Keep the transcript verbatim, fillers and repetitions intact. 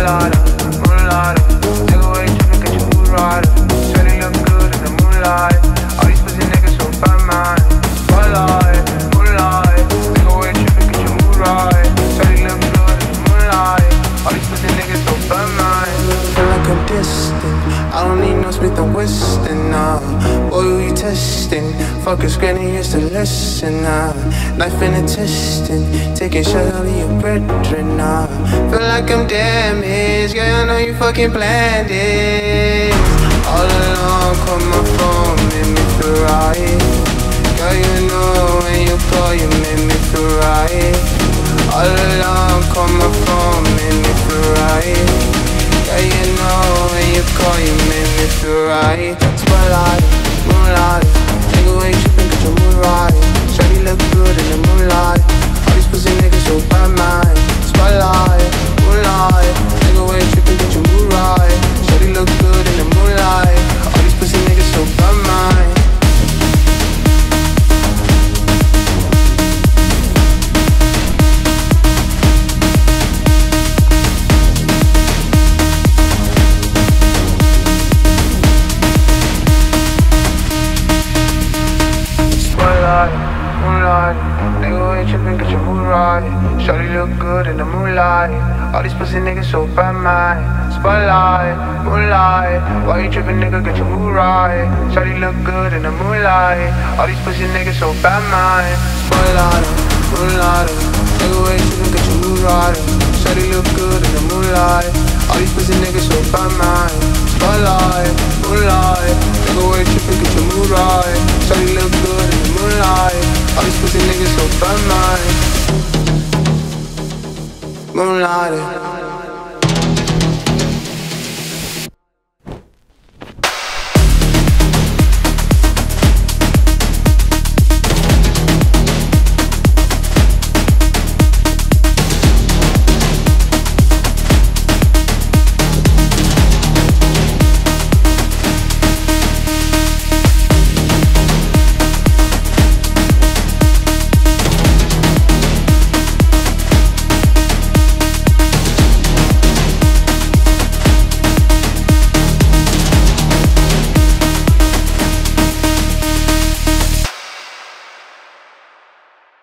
Moonlighter, moonlighter, nigga, why you trippin', get your mood right. Shawty look good in the moonlight. All these pussy niggas so bad, man. Moonlight, moonlight, nigga, why you trippin', get your mood right. Shawty look good in the moonlight. All these pussy niggas so bad, man. Feel like I'm distant. I don't need no Smith and Weston, nah. Boy, who you testing? Fuck a granny used to listen, nah. Knife in a testing, taking shots out of your brethren, nah. Feel like I'm damaged, girl, I know you fucking planned it. All along, call my phone, made me feel right. Girl, you know when you call, you made me feel right. All along, call my phone, made me feel right. Yeah, you know when you call, you make me feel right. Spotlight, moonlight, nigga, when you trippin', get your mood right. Shawty look good in the moonlight. All these pussy niggas so bad, man. Spotlight, moonlight, nigga, when you trippin', get your mood right. Shawty look good in the moonlight. All these pussy niggas so bad, man. Moonlight, nigga, why you trippin', get your mood right. Shawty look good in the moonlight. All these pussy niggas so bad, man. Spotlight, moonlight, why you trippin', nigga, get your mood right. Shawty look good in the moonlight. All these pussy niggas so bad, man. Spotlight, moonlight, nigga, why you trippin', get your mood right. Shawty look good in the moonlight. All these pussy niggas so bad, man. Spotlight, moonlight, nigga, why you trippin', get your mood right. Shawty look good in the moonlight. All these pussy niggas so bad, man. Moonlight.